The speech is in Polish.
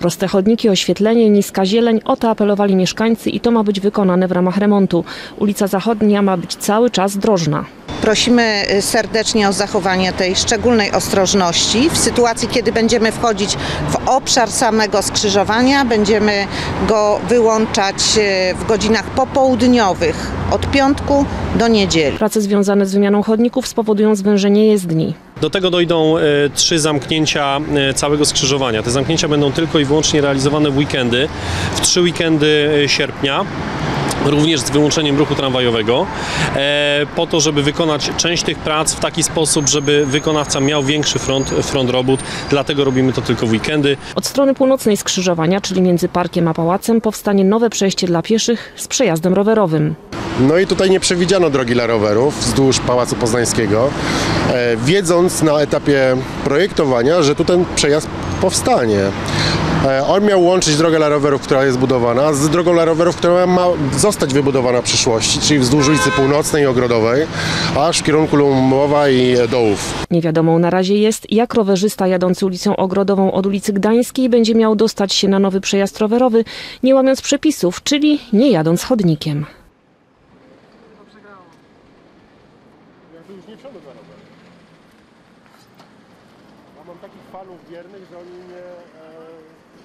Proste chodniki, oświetlenie, niska zieleń, o to apelowali mieszkańcy i to ma być wykonane w ramach remontu. Ulica Zachodnia ma być cały czas drożna. Prosimy serdecznie o zachowanie tej szczególnej ostrożności. W sytuacji, kiedy będziemy wchodzić w obszar samego skrzyżowania, będziemy go wyłączać w godzinach popołudniowych od piątku do niedzieli. Prace związane z wymianą chodników spowodują zwężenie jezdni. Do tego dojdą 3 zamknięcia całego skrzyżowania. Te zamknięcia będą tylko i wyłącznie realizowane w weekendy, w 3 weekendy sierpnia. Również z wyłączeniem ruchu tramwajowego, po to, żeby wykonać część tych prac w taki sposób, żeby wykonawca miał większy front robót, dlatego robimy to tylko w weekendy. Od strony północnej skrzyżowania, czyli między parkiem a pałacem, powstanie nowe przejście dla pieszych z przejazdem rowerowym. No i tutaj nie przewidziano drogi dla rowerów wzdłuż Pałacu Poznańskiego, wiedząc na etapie projektowania, że tu ten przejazd powstanie. On miał łączyć drogę dla rowerów, która jest budowana, z drogą dla rowerów, która ma zostać wybudowana w przyszłości, czyli wzdłuż ulicy Północnej i Ogrodowej, aż w kierunku Lumowa i Dołów. Niewiadomą na razie jest, jak rowerzysta jadący ulicą Ogrodową od ulicy Gdańskiej będzie miał dostać się na nowy przejazd rowerowy, nie łamiąc przepisów, czyli nie jadąc chodnikiem. Ja tu już nie wsiądę na rower. Ja mam takich fanów wiernych, że oni mnie